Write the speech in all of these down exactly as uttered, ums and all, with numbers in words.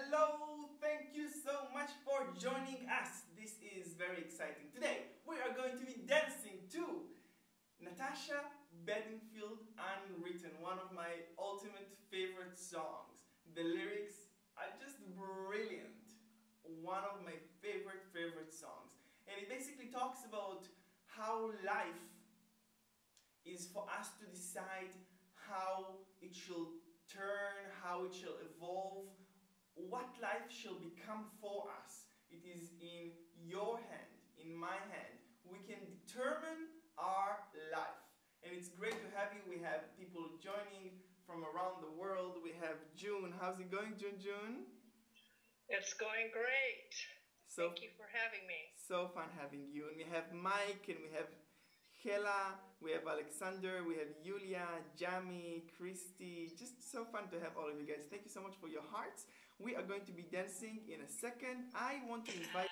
Hello, thank you so much for joining us. This is very exciting. Today we are going to be dancing to Natasha Bedingfield Unwritten, one of my ultimate favorite songs. The lyrics are just brilliant. One of my favorite, favorite songs. And it basically talks about how life is for us to decide how it shall turn, how it shall evolve, what life shall become for us. It is in your hand, in my hand. We can determine our life. And it's great to have you. We have people joining from around the world. We have June. How's it going, June June? It's going great. So, Thank you for having me. So fun having you. And we have Mike, and we have Hela, we have Alexander, we have Yulia, Jamie, Christy. Just so fun to have all of you guys. Thank you so much for your hearts. We are going to be dancing in a second. I want to invite...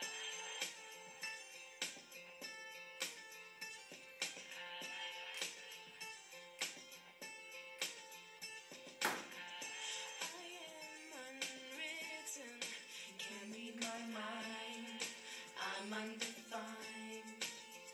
I'm undefined.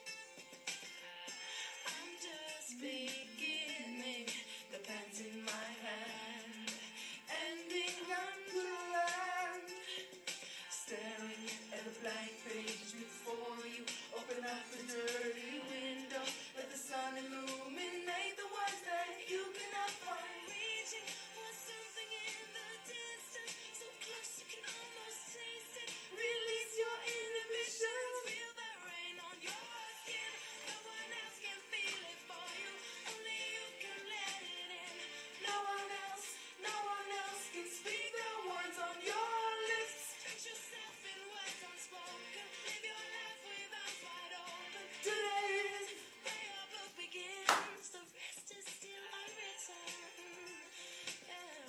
I'm just beginning, the pen's in my hand, ending up to land, staring at the blank page before you. Open up the dirty window, let the sun illuminate the ones that you cannot find. Reaching for something in the distance, so close you can almost taste it. Release your inhibitions, feel the rain on your skin. No one else can feel it for you, only you can let it in. No one else, no one else can speak the words on your lips. Stretch yourself in words unspoken, live your life with eyes wide open. Today is where your book begins, the rest is still unwritten. Yeah.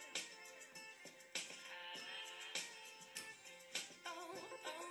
Oh, oh.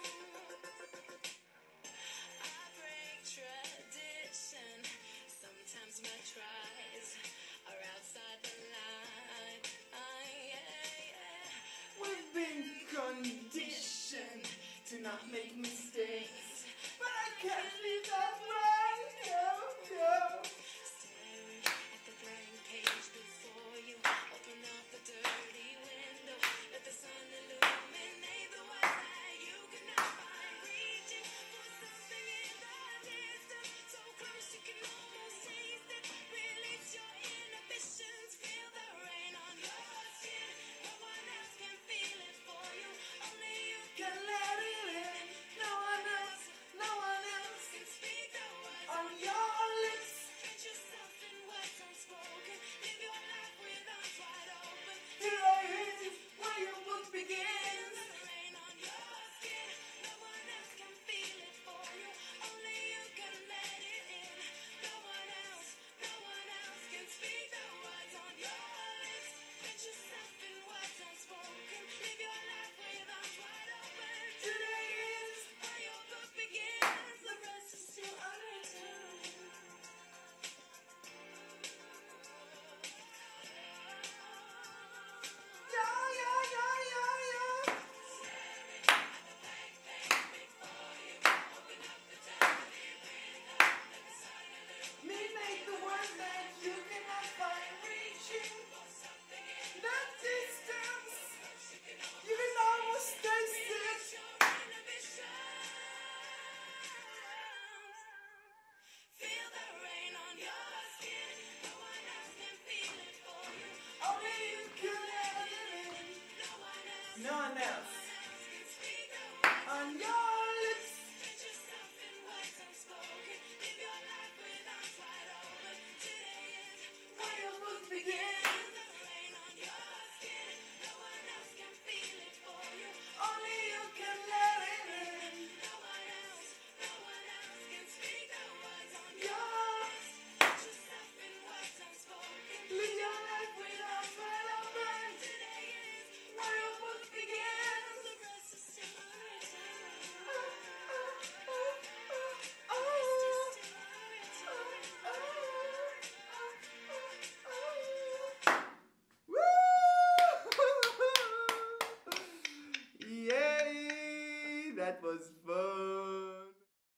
I break tradition. Sometimes my tries are outside the line. Ah, yeah, yeah. We've been conditioned to not make mistakes, but I can't leave that way. No, no. Staring at the blank page before you. Open up the dirty window. Let the sun illuminate the way that you cannot find. Reaching for something in the distance, so close you can almost taste it. Release your inhibitions, feel the rain on your skin. No one else can feel it for you, only you can let it in. No one else, no one else can speak the words on your lips. Drench yourself in words unspoken, live your life with arms wide open. Today is where your book begins. The rain on your skin, no one else can feel it for you, only you can let it in. No one else, no one else can speak the words on your lips. Drench yourself in words unspoken, live your life with arms wide open. Today is where your book begins, the rest is still unwritten. Yeah, yeah, yeah, yeah, yeah. Me make the words that you cannot find. Reaching the distance, you can almost taste it. Feel the rain on your skin. No one else can feel it for you, only you can let it in. No one else, No one else. can speak the words On your lips. Drench yourself in words unspoken, live your life with arms wide open. Today is where your book begins. The rain on your skin, no one else can feel it for you, only you can let it in. No one else, no one else can speak the words on your lips. Drench yourself in words unspoken, live your life with arms wide open. Today is where your book begins. The rest is still unwritten. was